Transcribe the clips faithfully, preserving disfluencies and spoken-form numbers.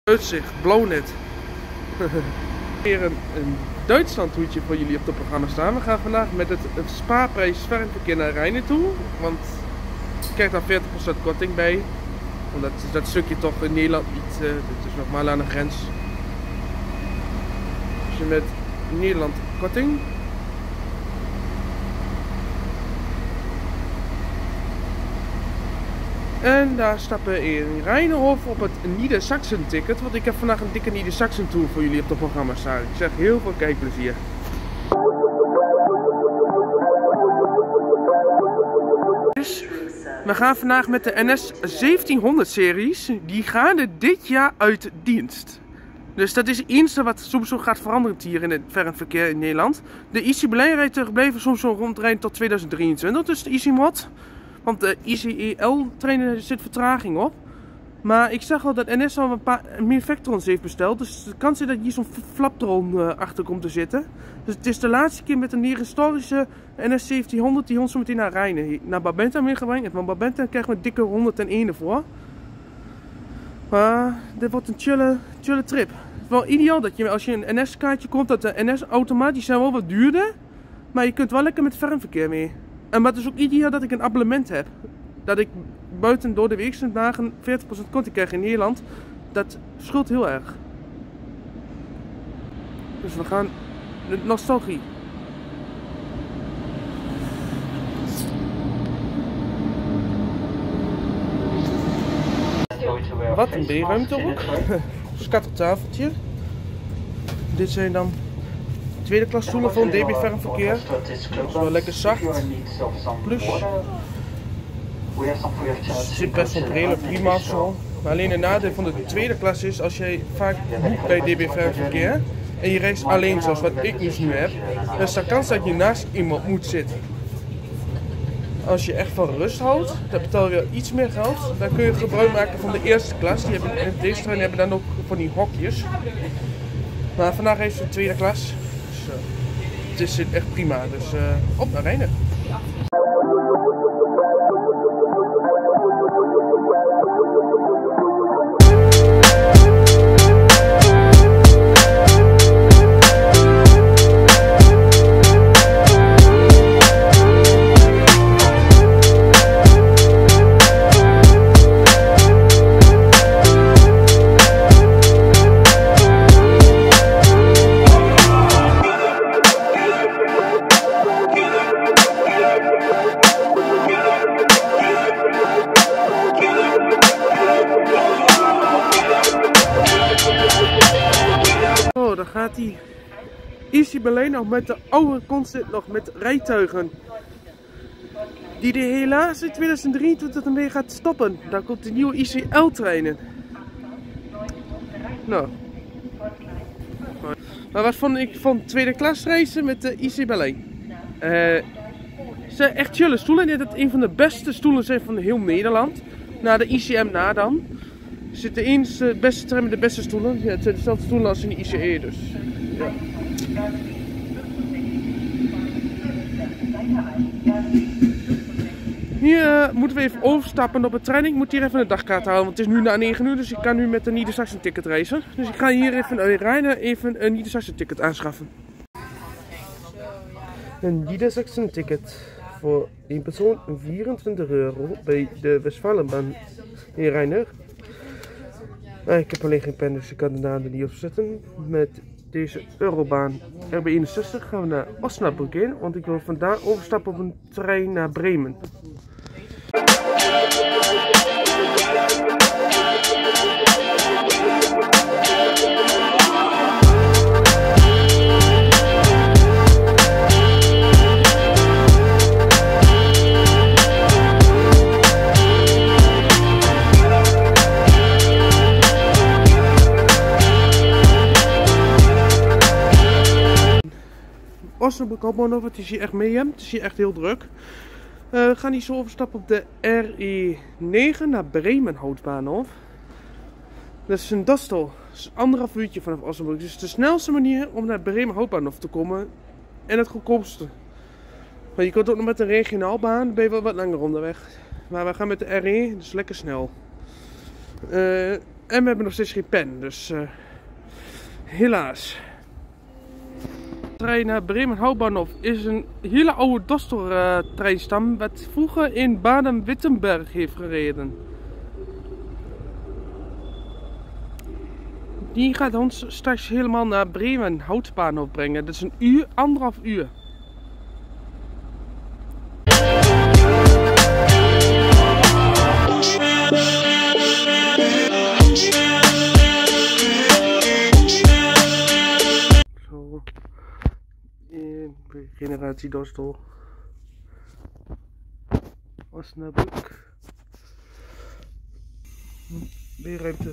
Uitzicht, Blauwnet. Weer een, een Duitsland toertje voor jullie op het programma staan. We gaan vandaag met het, het spaarprijs fernverkeer naar Rijnen toe. Want je krijgt daar veertig procent korting bij. Omdat dat stukje toch in Nederland niet, uh, dit is nog maar aan de grens. Dus je met Nederland korting. En daar stappen we in Rijnhof op het Niedersachsen ticket. Want ik heb vandaag een dikke Niedersachsen tour voor jullie op het programma staan. Ik zeg heel veel kijkplezier. Dus we gaan vandaag met de N S zeventienhonderd series. Die gaan er dit jaar uit dienst. Dus dat is het eerste wat soms zo gaat veranderen hier in het fernverkeer in Nederland. De I C Berlijn rijdt gebleven soms zo rondrijden tot tweeduizend drieëntwintig. Dus de I C Mod. Want de I C E L-treinen zit vertraging op. Maar ik zag al dat N S al een paar meer Vectrons heeft besteld. Dus de kans is dat hier zo'n Flaptron uh, achter komt te zitten. Dus het is de laatste keer met een historische N S zeventienhonderd die ons zo meteen naar Rijnen, naar Babenta meegebrengt. Want Babenta krijgen we een dikke honderdéén voor. Maar dit wordt een chille, chille trip. Het is wel ideaal dat je als je een N S-kaartje komt, dat de N S-automaat, zijn wel wat duurder. Maar je kunt wel lekker met fernverkeer mee. En maar het is ook ideaal dat ik een abonnement heb. Dat ik buiten door de weekse dagen veertig procent korting krijg in Nederland. Dat scheelt heel erg. Dus we gaan de nostalgie. Wat een B-ruimte ook. Schattertafeltje. Dit zijn dan tweede klas stoelen voor een D B fernverkeer. Dat is wel lekker zacht. Plus. Het zit best wel redelijk prima zo. Maar alleen een nadeel van de tweede klas is als jij vaak moet bij D B fernverkeer. En je reist alleen zoals wat ik dus nu heb. Dan is de kans dat je naast iemand moet zitten. Als je echt van rust houdt, dan betaal je iets meer geld. Dan kun je gebruik maken van de eerste klas. Die hebben, en deze trein hebben dan ook van die hokjes. Maar vandaag heeft ze de tweede klas. Dus, uh, het is echt prima. Dus uh, op naar Rijnen. Dan gaat die I C Berlijn nog met de oude concept nog met rijtuigen. Die er helaas in tweeduizend drieëntwintig ermee gaat stoppen. Daar komt de nieuwe I C L-treinen. Nou. Maar wat vond ik van tweede klas reizen met de I C Berlijn? Uh, ze zijn echt chille stoelen. Ik denk dat het een van de beste stoelen zijn van heel Nederland. Na de I C M na dan. Er zit eens de beste trein met de beste stoelen. Ja, het zijn dezelfde stoelen als in de I C E, dus ja. Hier uh, moeten we even overstappen op de trein. Ik moet hier even een dagkaart halen, want het is nu na negen uur, dus ik kan nu met een Niedersachsen ticket reizen. Dus ik ga hier even in Rijnen even een Niedersachsen ticket aanschaffen. Een Niedersachsen ticket voor één persoon vierentwintig euro bij de Westfalenbaan in Rijnen. Ah, ik heb alleen geen pen, dus ik kan de naam er niet op zetten. Met deze Eurobaan R B eenenzestig gaan we naar Osnabrück in, want ik wil vandaar overstappen op een trein naar Bremen. Osnabrück Hauptbahnhof, het is hier echt mee, het is hier echt heel druk. Uh, we gaan hier zo overstappen op de R E negen naar Bremen Hauptbahnhof. Dat is een Dostel, dat is een anderhalf uurtje vanaf Osnabrück. Dus de snelste manier om naar Bremen Hauptbahnhof te komen en het goedkoopste. Maar je kunt ook nog met een regionaalbaan, dan ben je wel wat langer onderweg. Maar we gaan met de R E, dus lekker snel. Uh, En we hebben nog steeds geen pen, dus uh, helaas. De trein naar Bremen Hauptbahnhof is een hele oude Dostor-treinstam uh, wat vroeger in Baden-Württemberg heeft gereden. Die gaat ons straks helemaal naar Bremen Hauptbahnhof brengen. Dat is een uur, anderhalf uur. Zo. In generatie Dostor. Osnabrück. Weer ruimte.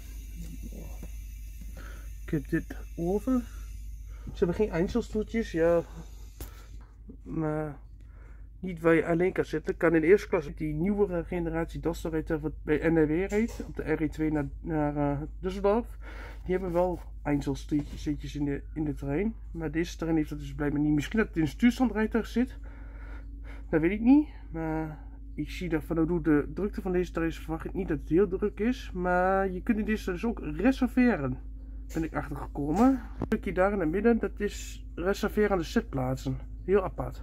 Ik heb dit over. Ze hebben geen Einzelstoeltjes, ja. Maar niet waar je alleen kan zitten. Kan in de eerste klas die nieuwere generatie Dostor rijdt, wat bij N R W rijdt, op de R E twee naar, naar uh, Düsseldorf. Die hebben wel Einzelstoeltjes in de, in de trein. Maar deze trein heeft dat dus blijkbaar niet. Misschien dat het in een stuurstandrijtuig zit. Dat weet ik niet. Maar ik zie dat vanuit hoe de drukte van deze trein is, verwacht ik niet dat het heel druk is. Maar je kunt in deze dus ook reserveren. Ben ik achtergekomen. Een stukje daar in het midden, dat is reserveren aan de zitplaatsen. Heel apart.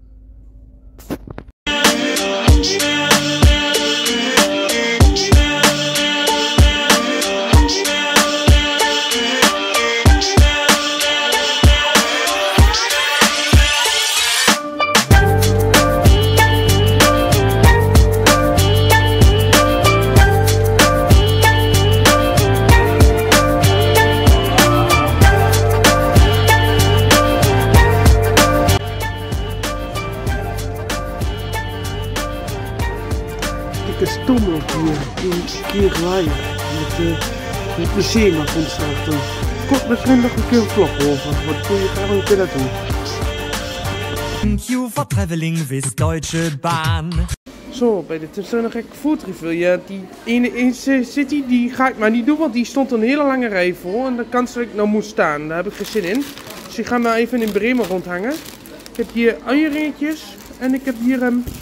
De stommel hier in Kierlijn met de het museum wat ontstaat. Kort misschien nog een keer een vlog over, wat kun je graag een keer naartoe. Thank you for traveling with Deutsche Bahn. Zo, bij de Tensunnige Food Review, ja, die ene in City die ga ik maar niet doen, want die stond een hele lange rij voor en de kans dat ik nou moet staan, daar heb ik geen zin in. Dus ik ga maar even in Bremen rondhangen. Ik heb hier uieringetjes en ik heb hier een... Um,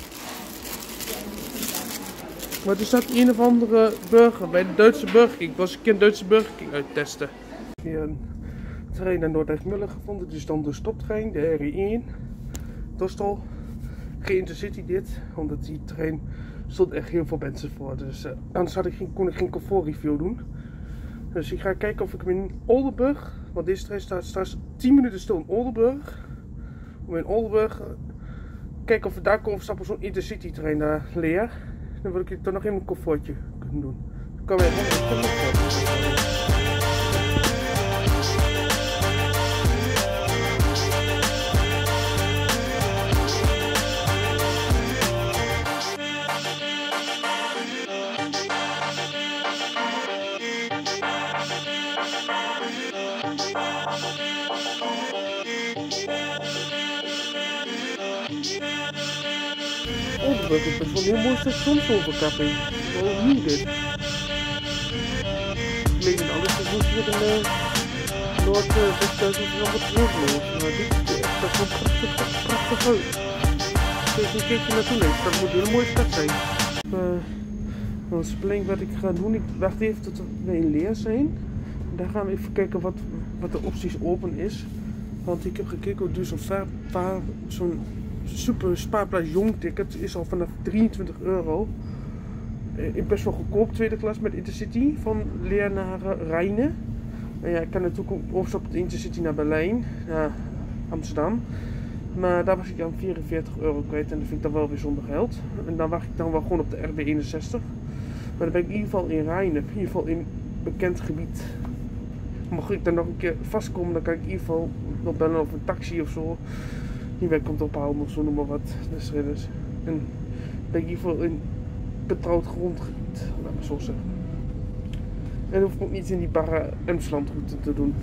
Maar er staat een of andere burger bij de Duitse Burger King. Ik was een keer een Duitse Burger King uittesten. Hier een trein naar Noordwijk-Muller gevonden. Dit is dan de stoptrein, de R E één. Dostor. Geen Intercity dit, omdat die trein stond echt heel veel mensen voor. Dus uh, anders had ik geen, kon ik geen comfortreview doen. Dus ik ga kijken of ik hem in Oldenburg, want deze trein staat straks tien minuten stil in Oldenburg. Om in Oldenburg uh, kijken of we daar komen stappen zo'n Intercity trein naar Leer. Dan wil ik toch nog even een comfortje kunnen doen. Dan kan weer Oldenburg is best wel een heel mooi stationsoverkapping. Wel nieuw dit. Ik lees in alle stations met een uh, Noord-West-Duitsland is allemaal terugloos. Maar dit is echt best wel prachtig, prachtig uit. Als je een keertje naartoe leest, dat moet een hele mooie stad zijn. Uh, dan spelling wat ik ga doen, ik wacht even tot we in Leer zijn. Daar gaan we even kijken wat, wat de opties open is. Want ik heb gekeken hoe duur zo'n zo'n super spaarprijs jong ticket is al vanaf drieëntwintig euro. Ik best wel goedkoop, tweede klas met Intercity van Leer naar uh, Rijnen. En ja, ik kan natuurlijk ook overstappen op de Intercity naar Berlijn, naar Amsterdam. Maar daar was ik dan vierenveertig euro kwijt en dat vind ik dan wel weer zonder geld. En dan wacht ik dan wel gewoon op de R B eenenzestig. Maar dan ben ik in ieder geval in Rijnen, in ieder geval in bekend gebied. Mocht ik dan nog een keer vastkomen, dan kan ik in ieder geval nog bellen of een taxi of zo. Die weg komt ophalen of zo, noem maar wat. Dus, dus. En ben ik in ieder geval in betrouwd grondgebied, laat maar zo zeggen. En dan hoef ik ook niet in die barre Emslandroute te doen.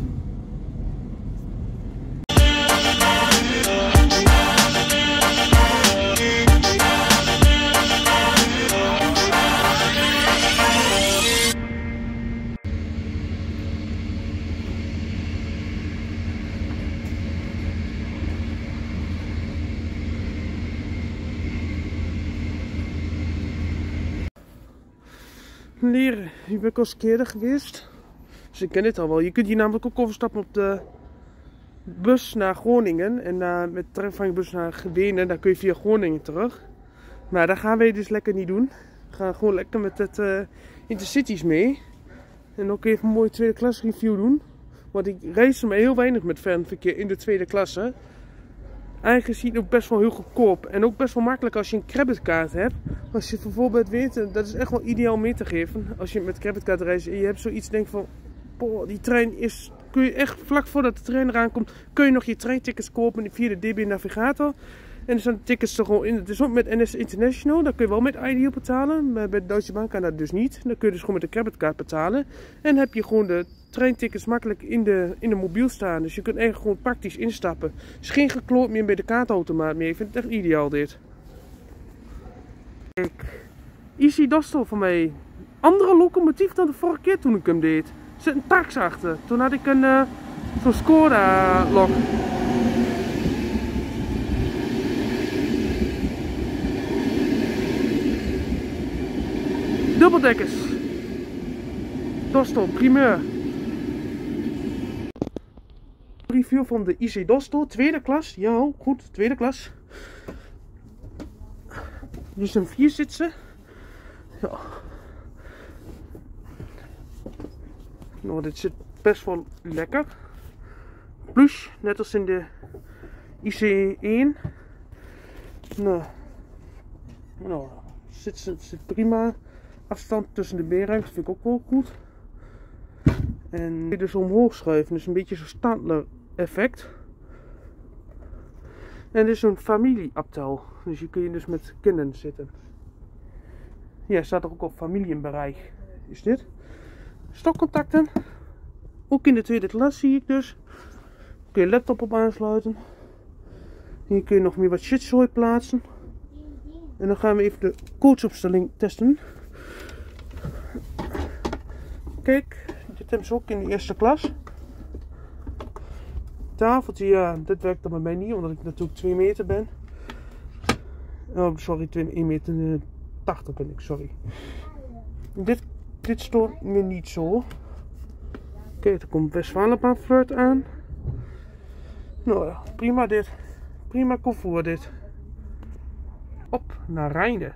leren. Hier ben ik al eens eerder geweest. Dus ik ken dit al wel. Je kunt hier namelijk ook overstappen op de bus naar Groningen. En uh, met de treinvangsbus naar Wenen. Dan kun je via Groningen terug. Maar dat gaan wij dus lekker niet doen. We gaan gewoon lekker met het uh, Intercities mee. En ook even een mooie tweede klas review doen. Want ik reis maar heel weinig met fernverkeer in de tweede klasse. Eigenlijk is het ook best wel heel goedkoop. En ook best wel makkelijk als je een creditkaart hebt. Als je bijvoorbeeld weet, dat is echt wel ideaal mee te geven. Als je met creditkaart reist en je hebt zoiets, denk van, boah, die trein is, kun je echt vlak voordat de trein eraan komt, kun je nog je treintickets kopen via de D B Navigator. En er zijn tickets er gewoon in. Het is ook met N S International, daar kun je wel met Ideal betalen. Maar bij de Deutsche Bahn kan dat dus niet. Dan kun je dus gewoon met de creditkaart betalen. En dan heb je gewoon de treintickets makkelijk in de, in de mobiel staan. Dus je kunt eigenlijk gewoon praktisch instappen. Er is geen gekloot meer bij de kaartautomaat meer. Ik vind het echt ideaal dit. Kijk, Easy Dostal van mij. Andere locomotief dan de vorige keer toen ik hem deed. Er zit een tax achter. Toen had ik een uh, zo'n Skoda lok. Dubbeldekkers. Dostal, primeur. Review van de I C Dostal, tweede klas. Ja, goed, tweede klas. Hier zijn vier zitsen. Ja. Nou, dit zit best wel lekker. Plush, net als in de I C één. Nou, nou zit, zit, zit prima. Afstand tussen de beenruimte vind ik ook wel goed. En dit dus omhoog schuiven, dus een beetje zo'n Stadler effect. En dit is zo'n familieabtel, dus hier kun je dus met kinderen zitten. Ja, staat er ook op familiebereik. Is dit? Stokcontacten. Ook in de tweede klas zie ik dus. Kun je laptop op aansluiten. Hier kun je nog meer wat shitzooi plaatsen. En dan gaan we even de coachopstelling testen. Kijk, dit hebben ze ook in de eerste klas. Tafeltje, ja, dit werkt dan bij mij niet, omdat ik natuurlijk twee meter ben. Oh, sorry, één meter tachtig ben ik, sorry. Dit, dit stoort me niet zo. Kijk, er komt Westfalenbaan flirt aan. Nou ja, prima dit. Prima comfort dit. Op naar Rijnen.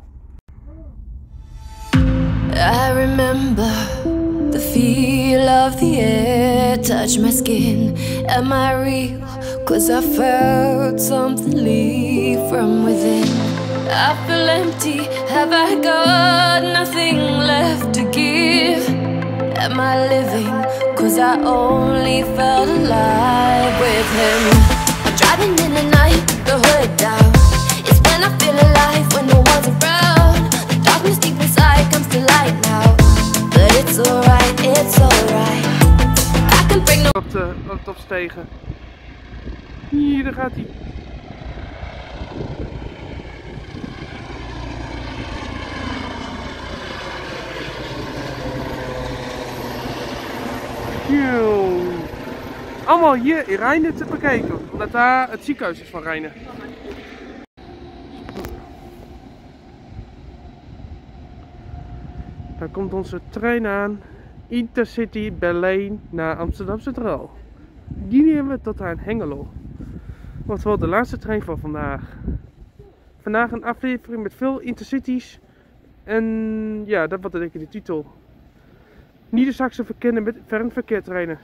I remember the feel of the air touch my skin. Am I real? Cause I felt something leave from within. I feel empty, have I got nothing left to give? Am I living? Cause I only felt alive with him. I'm driving in the night, the hood down. It's when I feel alive, when no one's around. The darkness deep inside comes to light now. But it's alright, it's alright. I can bring no... Op de, op de opstegen. Hier, daar gaat hij. Allemaal hier in Rijnen te bekijken, omdat daar het ziekenhuis is van Rijnen. Daar komt onze trein aan, Intercity Berlijn naar Amsterdam Centraal. Die nemen we tot aan Hengelo. Wat wel de laatste trein van vandaag. Vandaag een aflevering met veel intercities. En ja, dat was denk ik de titel. Niedersachse verkennen met fernverkeertreinen.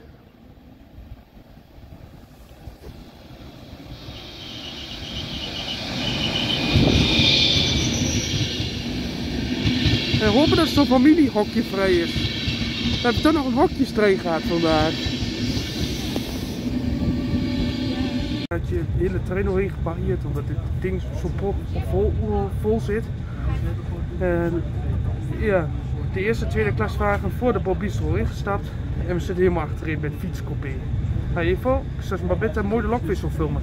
We hopen dat zo'n familiehokje vrij is. We hebben toch nog een hokjestrein gehad vandaag. Dat je de hele trein nog heen geparkeerd omdat dit ding zo vol, vol zit. En ja, de eerste tweede klaswagen voor de Bobistro ingestapt. En we zitten helemaal achterin met fietscoupé. Nou, in ieder geval, ik zal maar beter een mooie lokwissel filmen.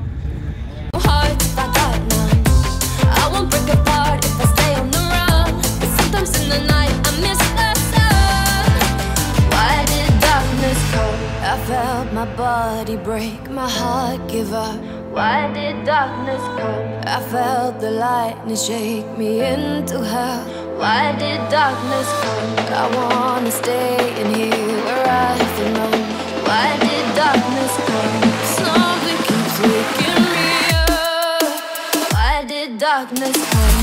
In the night I miss the sun. Why did darkness come? I felt my body break, my heart give up. Why did darkness come? I felt the lightning shake me into hell. Why did darkness come? But I wanna stay in here where I belong. Why did darkness come? Something keeps waking me up. Why did darkness come?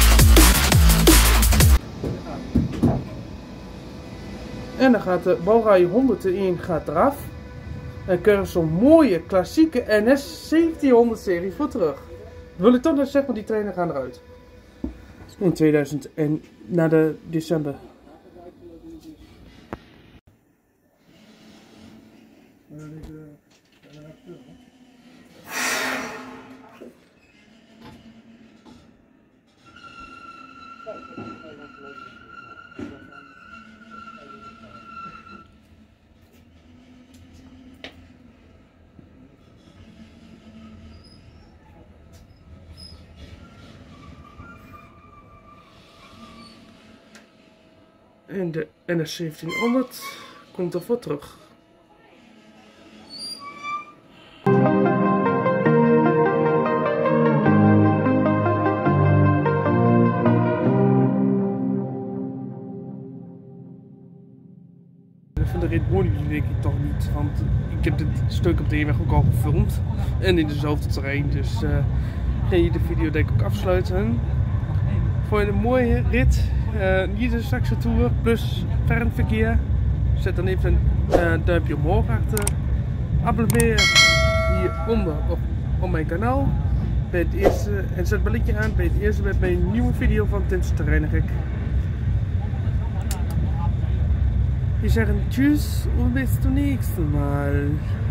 En dan gaat de bouwrij honderdéén gaat eraf. En kun je zo'n mooie klassieke N S zeventienhonderd serie voor terug. Wil ik toch nog zeggen, want die treinen gaan eruit. In tweeduizend en na de december. En de N S zeventienhonderd komt ervoor terug. Van de rit hoorde jullie denk ik toch niet, want ik heb dit stuk op de heenweg ook al gefilmd. En in dezelfde terrein, dus uh, ga je de video denk ik ook afsluiten. Voor een mooie rit. Uh, niet een Saxo-tour plus fernverkeer. Zet dan even een uh, duimpje omhoog achter. Abonneer hieronder op, op mijn kanaal. Bij het eerste, en zet het belletje aan bij het eerste met mijn nieuwe video van Tins Terreinrek. Wir sagen tschüss und bis zum nächsten Mal.